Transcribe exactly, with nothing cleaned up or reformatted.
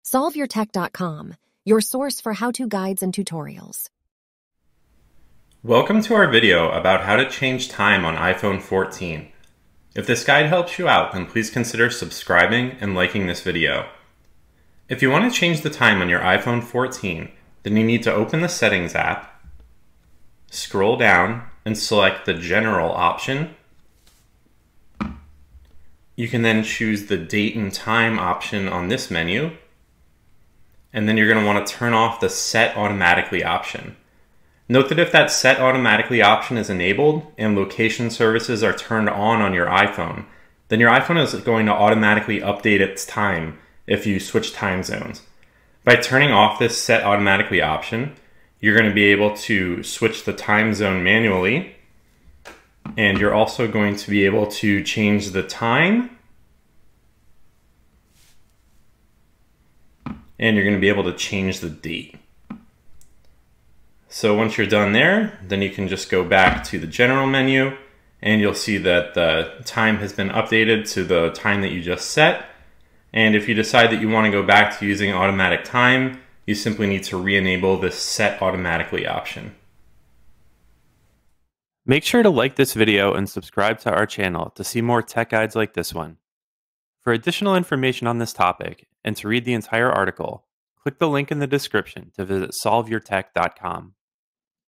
solve your tech dot com, your source for how-to guides and tutorials. Welcome to our video about how to change time on iPhone fourteen. If this guide helps you out, then please consider subscribing and liking this video. If you want to change the time on your iPhone fourteen, then you need to open the Settings app, scroll down, and select the General option. You can then choose the Date and Time option on this menu, and then you're going to want to turn off the Set Automatically option. Note that if that Set Automatically option is enabled and location services are turned on on your iPhone, then your iPhone is going to automatically update its time if you switch time zones. By turning off this Set Automatically option, you're going to be able to switch the time zone manually, and you're also going to be able to change the time, and you're going to be able to change the date. So once you're done there, then you can just go back to the General menu, and you'll see that the time has been updated to the time that you just set. And if you decide that you want to go back to using automatic time, you simply need to re-enable this Set Automatically option. Make sure to like this video and subscribe to our channel to see more tech guides like this one. For additional information on this topic and to read the entire article, click the link in the description to visit solve your tech dot com.